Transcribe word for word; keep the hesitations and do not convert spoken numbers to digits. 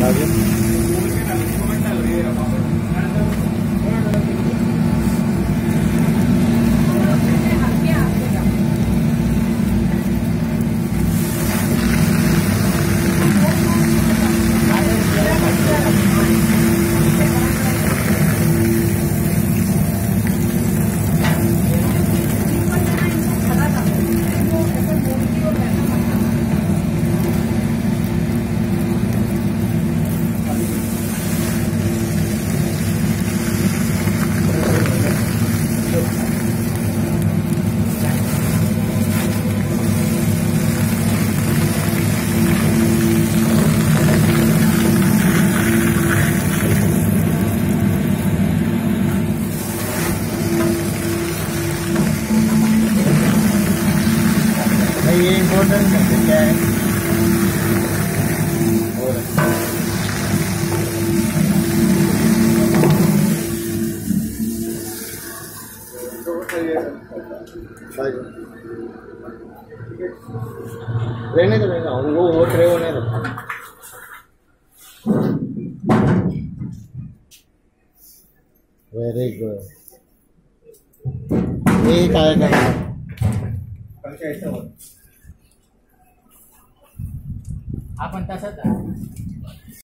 आगे। ये इम्पोर्टेंट है क्या है रहने तो रहेगा वो वो ट्रे होने दो। Very good. ये काय करना आपण तसंच